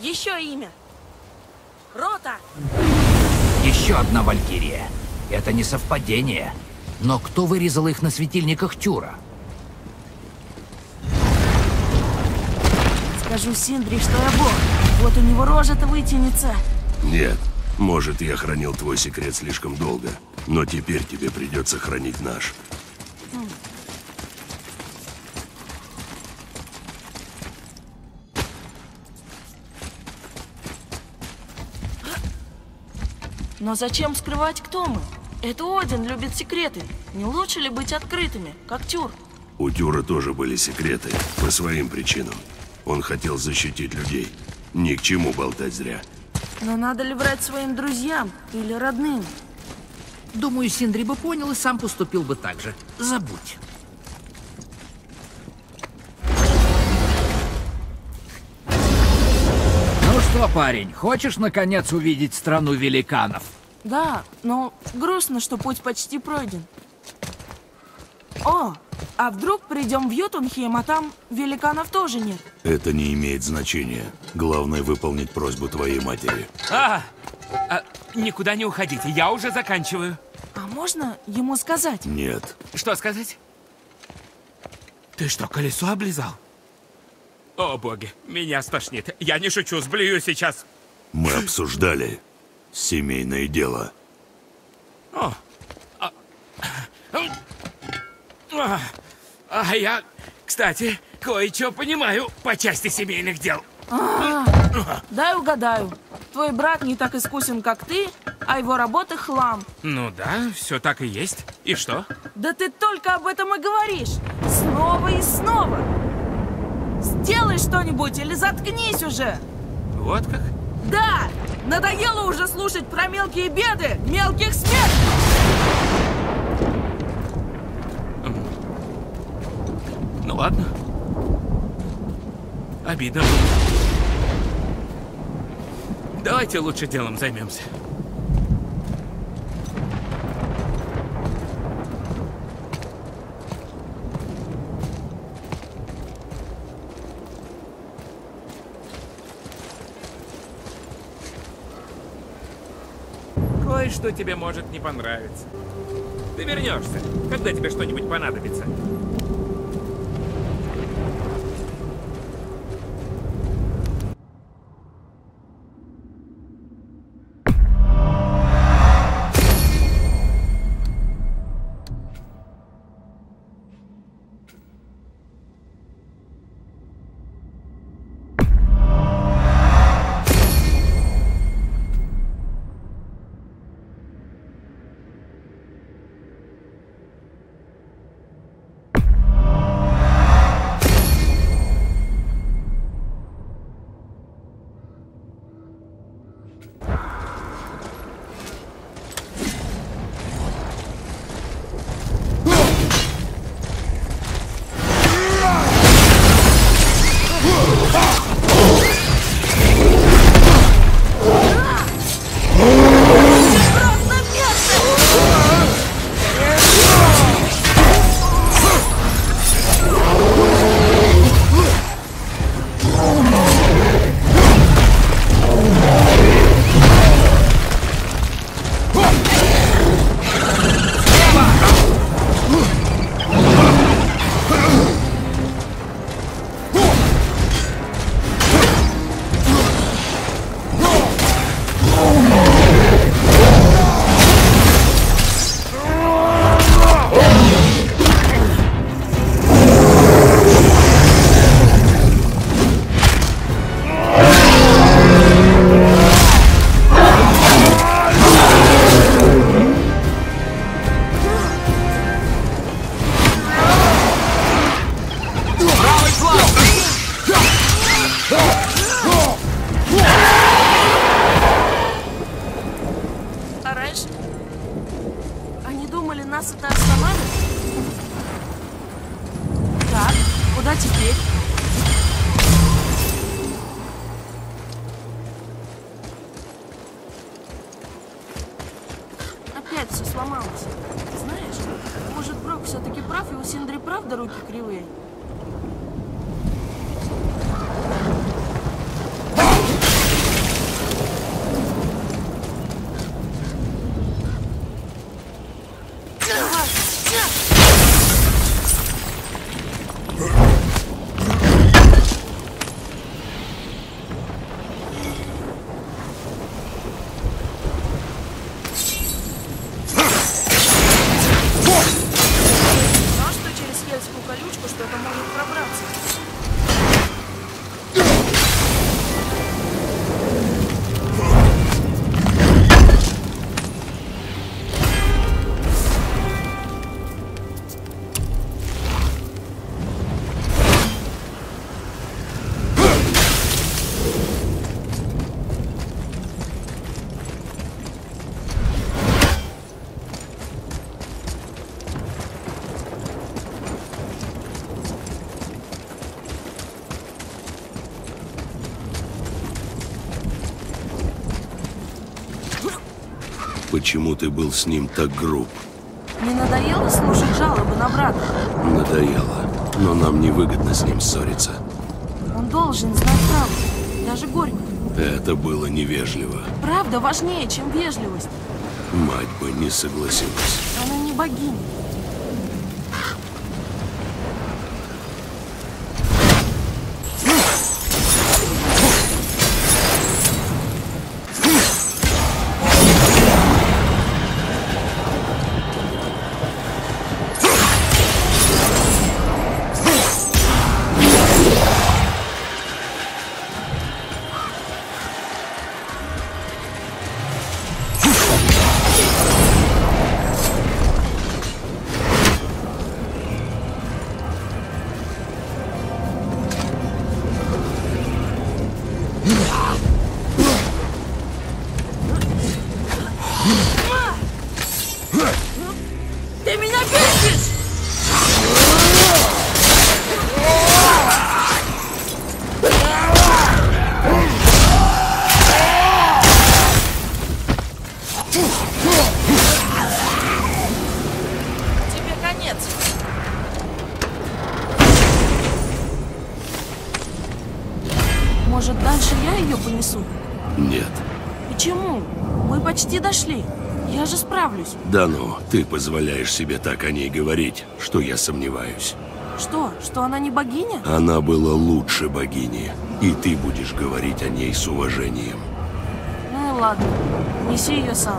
Еще имя. Рота. Еще одна валькирия. Это не совпадение. Но кто вырезал их на светильниках Тюра? Скажу Синдри, что я бог. Вот у него рожа-то вытянется. Нет. Может, я хранил твой секрет слишком долго, но теперь тебе придется хранить наш. Но зачем скрывать, кто мы? Это Один любит секреты. Не лучше ли быть открытыми, как Тюр? У Тюра тоже были секреты, по своим причинам. Он хотел защитить людей. Ни к чему болтать зря. Но надо ли врать своим друзьям или родным? Думаю, Синдри бы понял и сам поступил бы так же. Забудь. Ну что, парень, хочешь наконец увидеть страну великанов? Да, но грустно, что путь почти пройден. О, а вдруг придем в Ютунхейм, а там великанов тоже нет? Это не имеет значения. Главное выполнить просьбу твоей матери. Никуда не уходите, я уже заканчиваю. А можно ему сказать? Нет. Что сказать? Ты что, колесо облизал? О, боги, меня стошнит. Я не шучу, сблюю сейчас. Мы обсуждали семейное дело. А я, кстати, кое-что понимаю по части семейных дел. Дай угадаю. Твой брат не так искусен, как ты, а его работа хлам. Ну да, все так и есть. И что? Да ты только об этом и говоришь. Снова и снова. Сделай что-нибудь или заткнись уже. Вот как? Да! Надоело уже слушать про мелкие беды мелких смертных. Ну ладно. Обидно. Давайте лучше делом займемся. Кое-что тебе может не понравиться. Ты вернешься, когда тебе что-нибудь понадобится. Нас это остановит? Так, куда теперь? Опять все сломалось. Знаешь, может, Брок все-таки прав, и у Синдри правда руки кривые? Почему ты был с ним так груб? Не надоело слушать жалобы на брата? Надоело. Но нам невыгодно с ним ссориться. Он должен знать правду, даже горько. Это было невежливо. Правда важнее, чем вежливость. Мать бы не согласилась. Она не богиня. Ты меня бесишь! Тебе конец. Может, дальше я ее понесу? Нет. Почему? Мы почти дошли. Я же справлюсь. Да ну, ты позволяешь себе так о ней говорить, что я сомневаюсь. Что? Что она не богиня? Она была лучше богини, и ты будешь говорить о ней с уважением. Ну и ладно. Неси ее сам.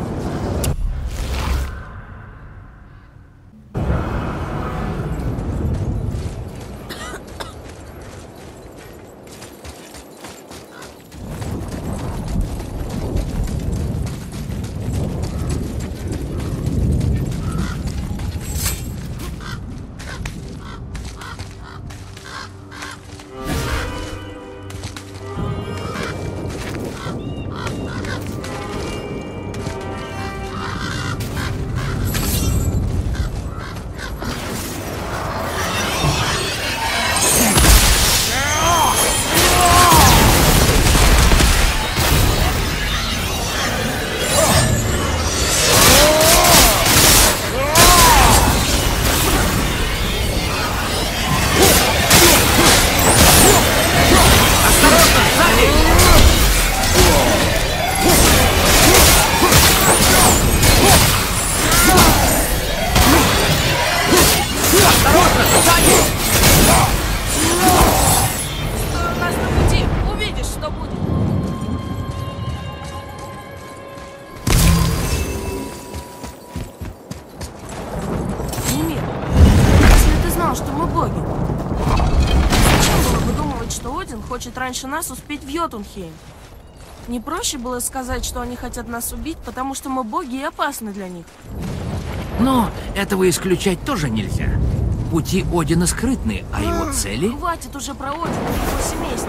Что мы боги. Зачем было выдумывать, что Один хочет раньше нас успеть в Йотунхейм? Не проще было сказать, что они хотят нас убить, потому что мы боги и опасны для них? Но этого исключать тоже нельзя. Пути Одина скрытны, а его цели... Хватит уже про Одина и его семейство.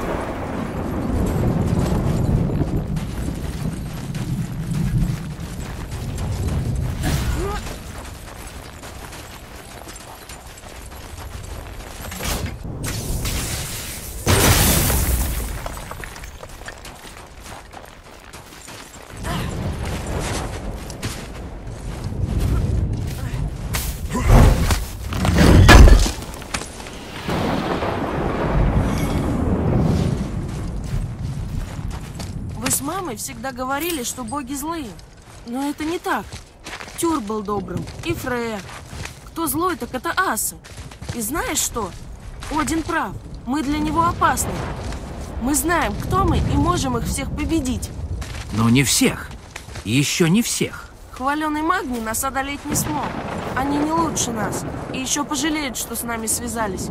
Мамой всегда говорили, что боги злые. Но это не так. Тюр был добрым, и Фрея. Кто злой, так это асы. И знаешь что? Один прав. Мы для него опасны. Мы знаем, кто мы, и можем их всех победить. Но не всех. Еще не всех. Хваленый Магний нас одолеть не смог. Они не лучше нас. И еще пожалеют, что с нами связались.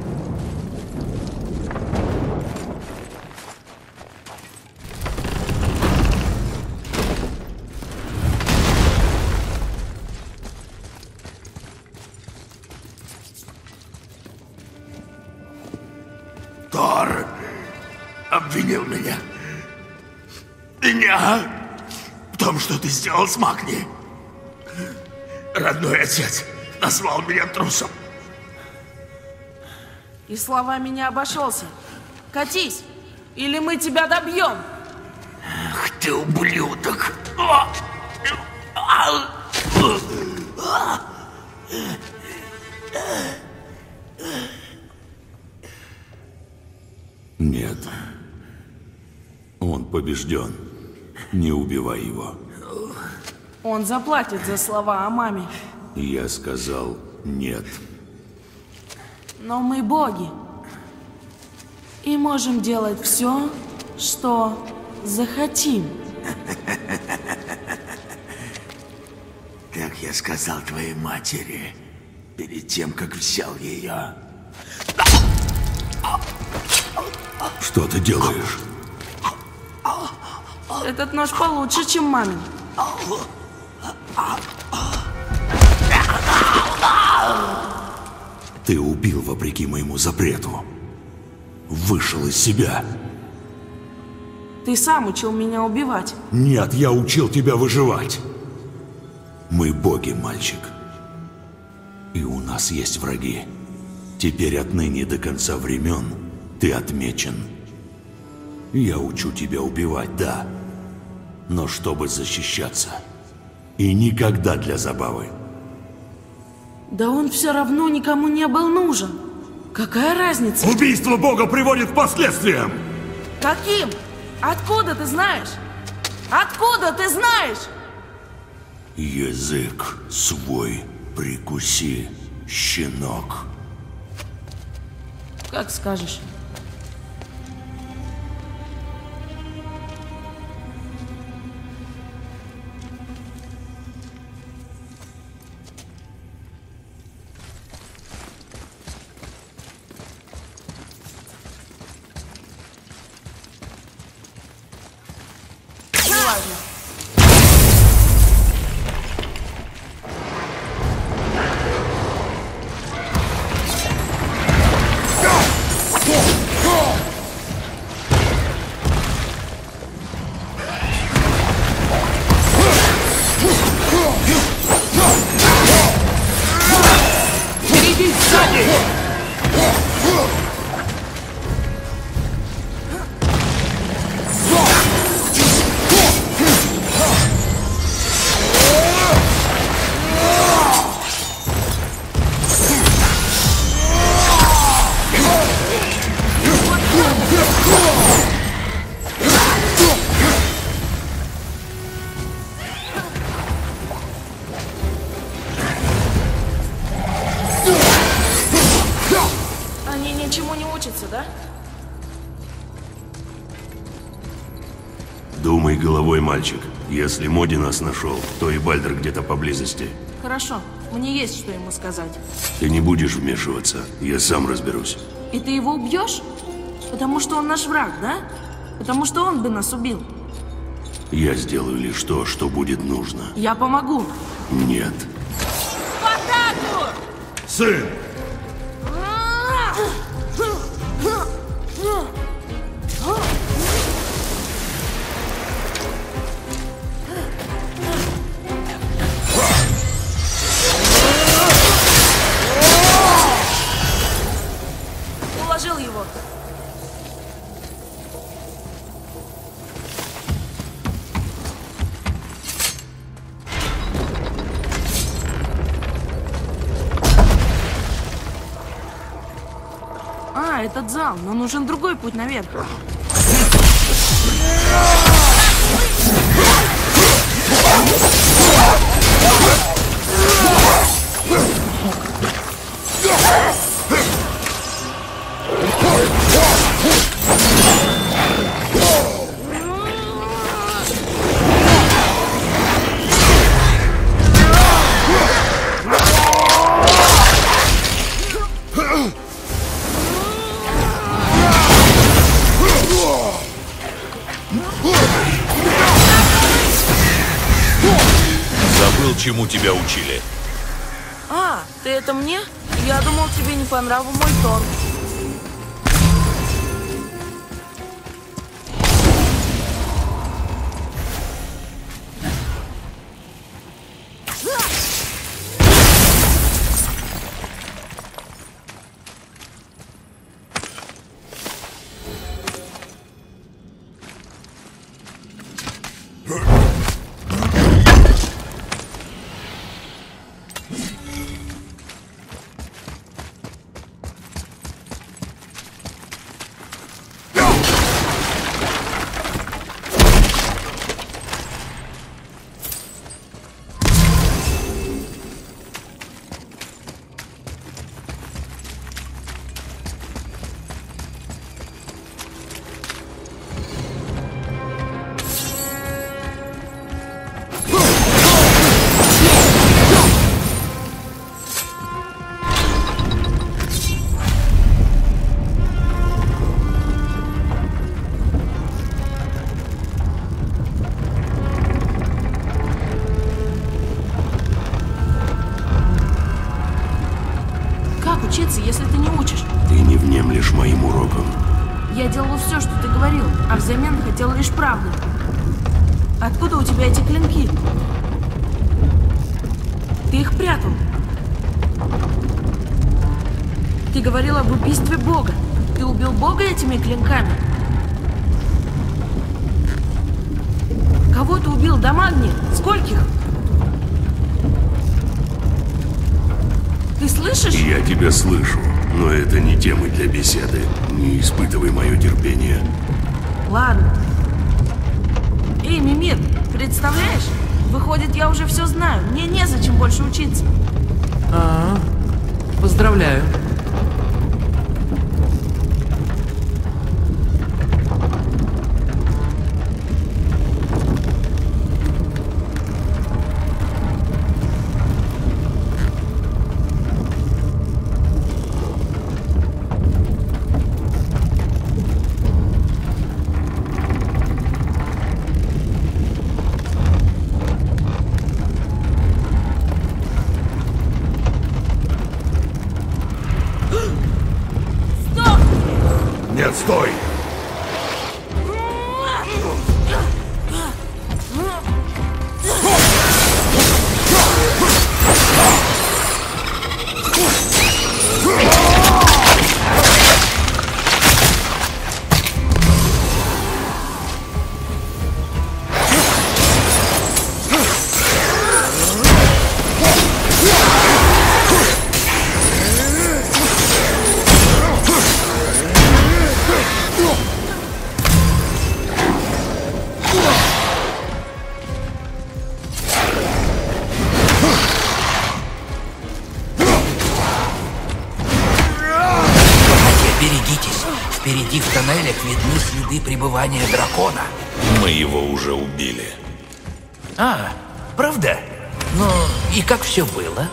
Тор обвинил меня. Меня в том, что ты сделал с Магни. Родной отец назвал меня трусом. И словами не обошелся. Катись, или мы тебя добьем. Ах ты ублюдок. Нет. Он побежден. Не убивай его. Он заплатит за слова о маме. Я сказал нет. Но мы боги. И можем делать все, что захотим. Так я сказал твоей матери перед тем, как взял ее. Что ты делаешь? Этот нож получше, чем мамин. Ты убил вопреки моему запрету. Вышел из себя. Ты сам учил меня убивать. Нет, я учил тебя выживать. Мы боги, мальчик. И у нас есть враги. Теперь отныне до конца времен ты отмечен. Я учу тебя убивать, да. Но чтобы защищаться. И никогда для забавы. Да он все равно никому не был нужен. Какая разница? Убийство бога приводит к последствиям! Каким? Откуда ты знаешь? Откуда ты знаешь? Язык свой прикуси, щенок. Как скажешь. Неважно. Они ничему не учатся, да? Думай головой, мальчик. Если Моди нас нашел, то и Бальдер где-то поблизости. Хорошо, мне есть что ему сказать. Ты не будешь вмешиваться, я сам разберусь. И ты его убьешь? Потому что он наш враг, да? Потому что он бы нас убил. Я сделаю лишь то, что будет нужно. Я помогу. Нет. В атаку! Сын! Уложил его. А, этот зал, но нужен другой путь наверх. Забыл, чему тебя учили. А, ты это мне? Я думал, тебе не по нраву мой тон. все, что ты говорил, а взамен хотел лишь правду. Откуда у тебя эти клинки? Ты их прятал. Ты говорил об убийстве Бога. Ты убил Бога этими клинками? Кого ты убил, Дамагни? Скольких? Ты слышишь? Я тебя слышу, но это не темы для беседы. Не испытывай мое терпение. Ладно. Эй, Мимир, представляешь? Выходит, я уже все знаю. Мне незачем больше учиться. Поздравляю. Нет, стой! Берегитесь. Впереди в тоннелях видны следы пребывания дракона. Мы его уже убили. А, правда? Ну, и как все было?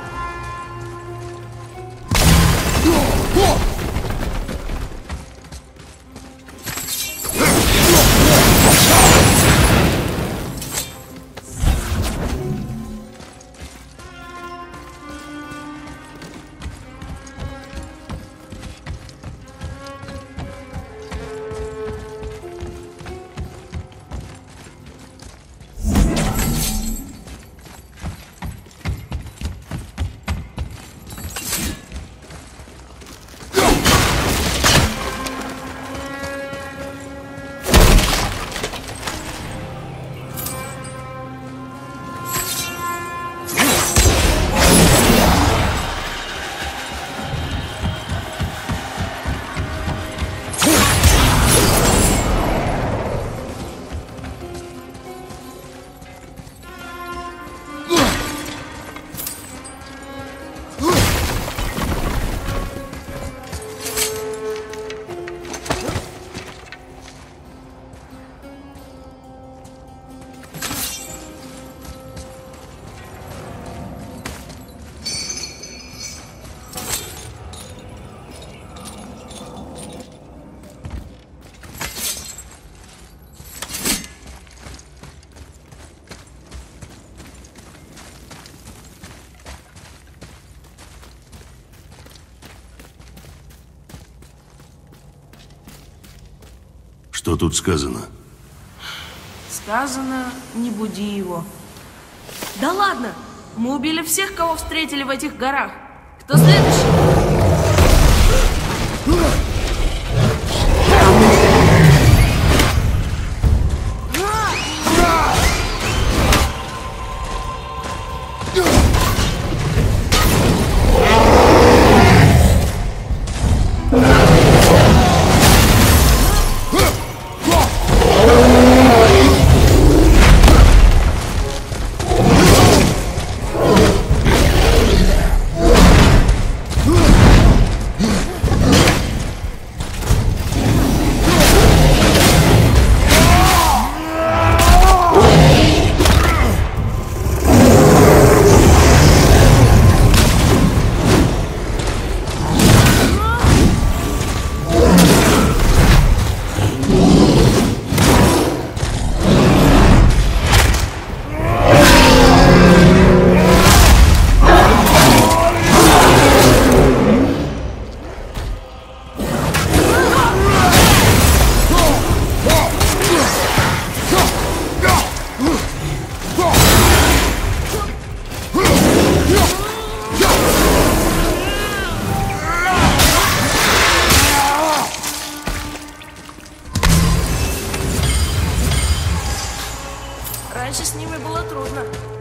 Что тут сказано? Сказано, не буди его. Да ладно! Мы убили всех, кого встретили в этих горах. Кто следующий? раньше с ними было трудно.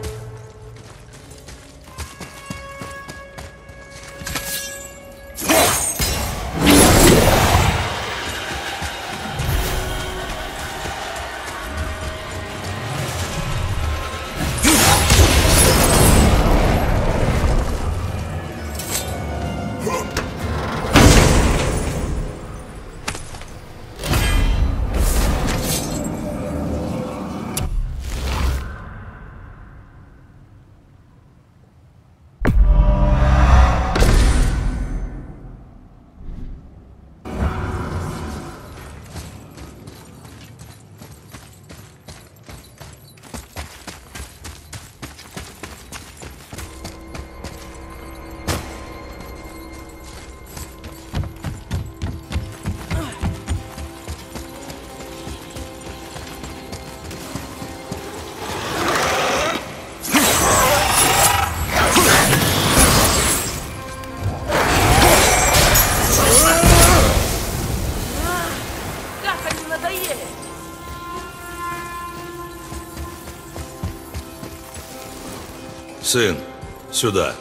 Сын, сюда.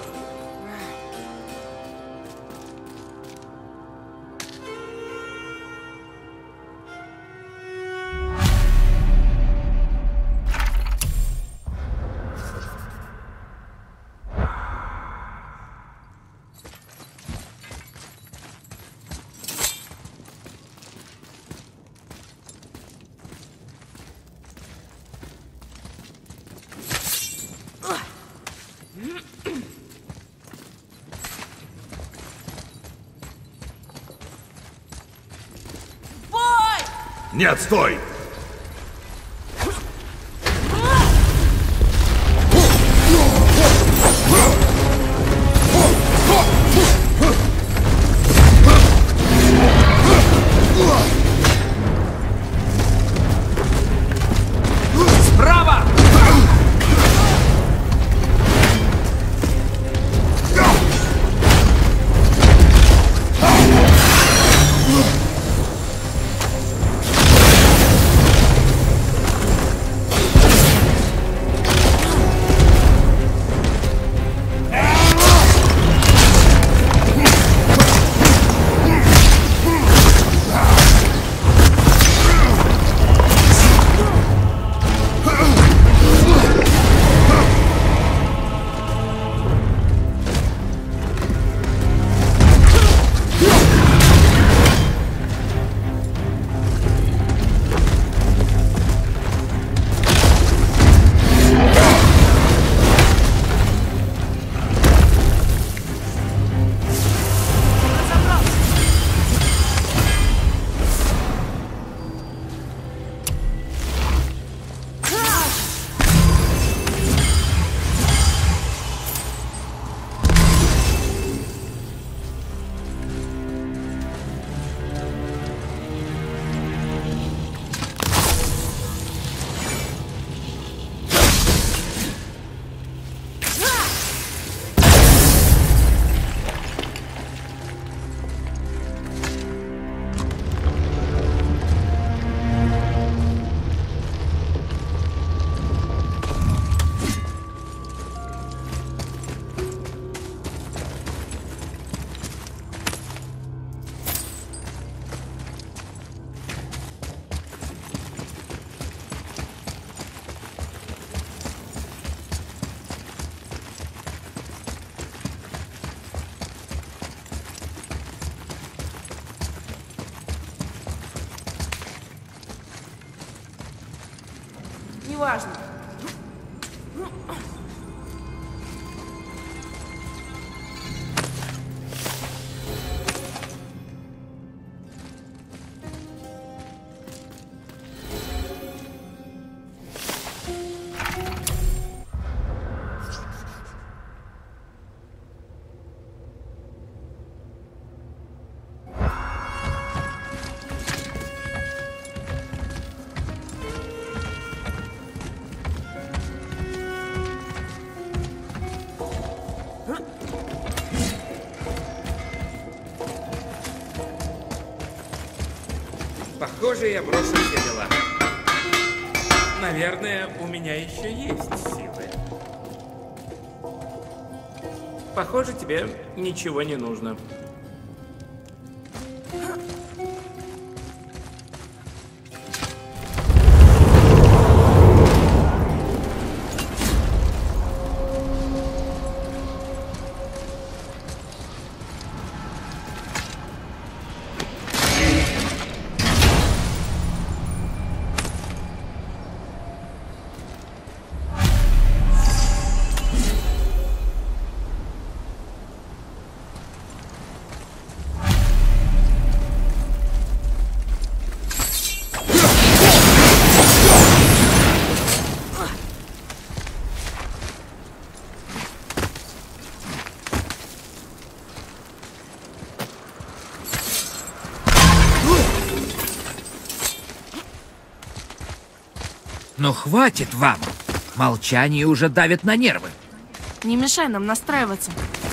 Нет, стой! Справа! Неважно. Похоже, я брошу все дела. Наверное, у меня еще есть силы. Похоже, тебе ничего не нужно. Но хватит вам! Молчание уже давит на нервы. Не мешай нам настраиваться.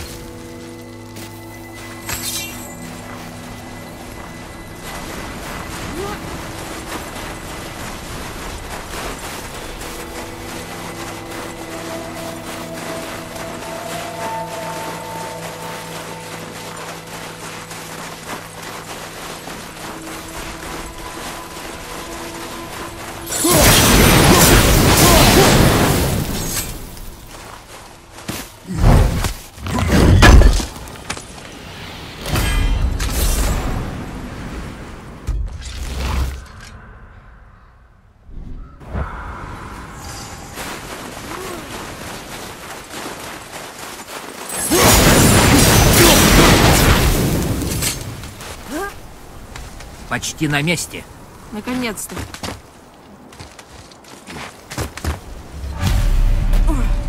Почти на месте. Наконец-то.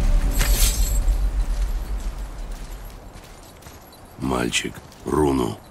Мальчик, руну.